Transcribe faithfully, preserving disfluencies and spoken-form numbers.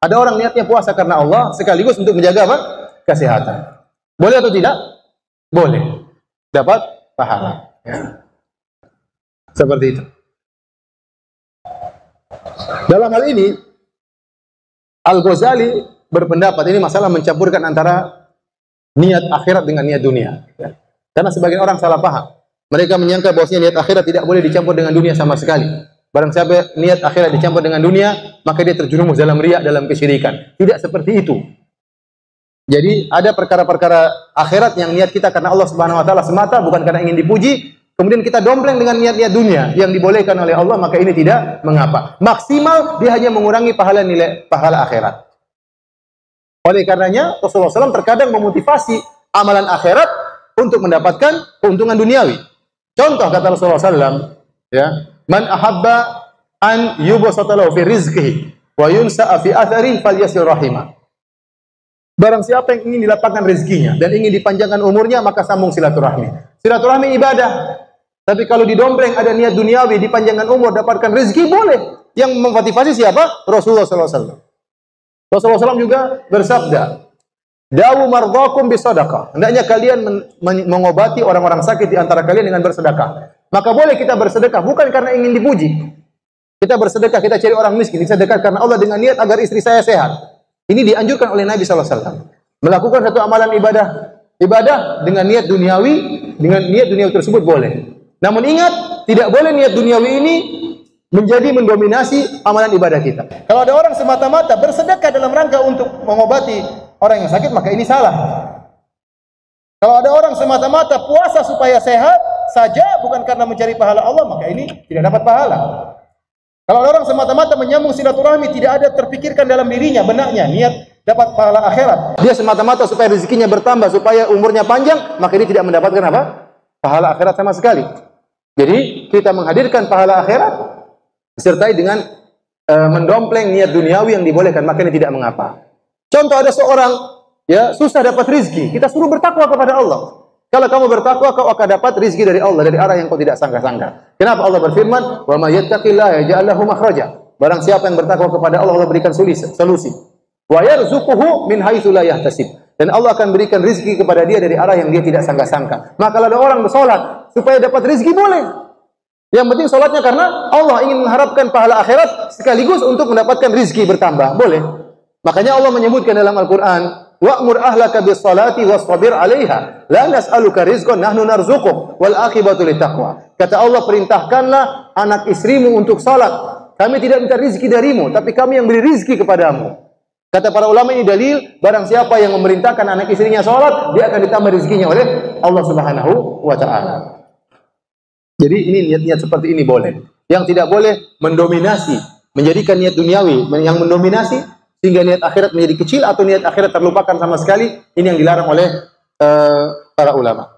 Ada orang niatnya puasa karena Allah sekaligus untuk menjaga apa? Kesehatan. Boleh atau tidak? Boleh. Dapat pahala. Ya. Seperti itu. Dalam hal ini, Al-Ghazali berpendapat ini masalah mencampurkan antara niat akhirat dengan niat dunia. Ya. Karena sebagian orang salah paham. Mereka menyangka bahwasanya niat akhirat tidak boleh dicampur dengan dunia sama sekali. Barang siapa niat akhirat dicampur dengan dunia, maka dia terjerumus dalam riya, dalam kesyirikan. Tidak seperti itu. Jadi ada perkara-perkara akhirat yang niat kita karena Allah Subhanahu wa taala semata, bukan karena ingin dipuji. Kemudian kita dompleng dengan niat-niat dunia yang dibolehkan oleh Allah, maka ini tidak mengapa. Maksimal dia hanya mengurangi pahala nilai pahala akhirat. Oleh karenanya Rasulullah shallallahu alaihi wasallam terkadang memotivasi amalan akhirat untuk mendapatkan keuntungan duniawi. Contoh kata Rasulullah shallallahu alaihi wasallam, ya, man ahabba an yubsata lahu fi rizqihi wa yunsa'a fi athari falyasil rahimah. Barang siapa yang ingin dilapangkan rezekinya dan ingin dipanjangkan umurnya, maka sambung silaturahmi. Silaturahmi ibadah. Tapi kalau didompleng ada niat duniawi, dipanjangkan umur, dapatkan rezeki, boleh. Yang memotivasi siapa? Rasulullah shallallahu alaihi wasallam. Rasulullah shallallahu alaihi wasallam juga bersabda, "Dawu mardhakum bisadaqah." Hendaknya kalian mengobati orang-orang sakit di antara kalian dengan bersedekah. Maka boleh kita bersedekah bukan karena ingin dipuji. Kita bersedekah, kita cari orang miskin, kita sedekah karena Allah dengan niat agar istri saya sehat. Ini dianjurkan oleh Nabi shallallahu alaihi wasallam. Melakukan satu amalan ibadah, ibadah dengan niat duniawi, dengan niat duniawi tersebut boleh. Namun ingat, tidak boleh niat duniawi ini menjadi mendominasi amalan ibadah kita. Kalau ada orang semata-mata bersedekah dalam rangka untuk mengobati orang yang sakit, maka ini salah. Kalau ada orang semata-mata puasa supaya sehat saja, bukan karena mencari pahala Allah, maka ini tidak dapat pahala. Kalau ada orang semata-mata menyambung silaturahmi, tidak ada terpikirkan dalam dirinya, benaknya, niat dapat pahala akhirat. Dia semata-mata supaya rezekinya bertambah, supaya umurnya panjang, maka ini tidak mendapatkan apa? Pahala akhirat sama sekali. Jadi kita menghadirkan pahala akhirat disertai dengan e, mendompleng niat duniawi yang dibolehkan, maka ini tidak mengapa. Contoh, ada seorang ya susah dapat rezeki, kita suruh bertakwa kepada Allah. Kalau kamu bertakwa, kau akan dapat rezeki dari Allah dari arah yang kau tidak sangka-sangka. Kenapa Allah berfirman, "Wa may yattaqillaha yaj'al lahu makhraja." Barang siapa yang bertakwa kepada Allah, Allah berikan solusi. Wa yarzuquhu min haitsu la yahtasib. Dan Allah akan berikan rezeki kepada dia dari arah yang dia tidak sangka-sangka. Maka kalau ada orang bersolat supaya dapat rezeki, boleh. Yang penting solatnya karena Allah ingin mengharapkan pahala akhirat sekaligus untuk mendapatkan rezeki bertambah, boleh. Makanya Allah menyebutkan dalam Al-Qur'an, wa'mur ahlaka bis-salati wastabir 'alaiha la nas'aluka rizqan nahnu narzuquk wal aqibatu littaqwa. Kata Allah, perintahkanlah anak istrimu untuk salat. Kami tidak minta rezeki darimu, tapi kami yang beri rezeki kepadamu. Kata para ulama, ini dalil barang siapa yang memerintahkan anak istrinya salat, dia akan ditambah rezekinya oleh Allah Subhanahu wa taala. Jadi ini niat-niat seperti ini boleh. Yang tidak boleh mendominasi, menjadikan niat duniawi yang mendominasi sehingga niat akhirat menjadi kecil atau niat akhirat terlupakan sama sekali. Ini yang dilarang oleh uh, para ulama.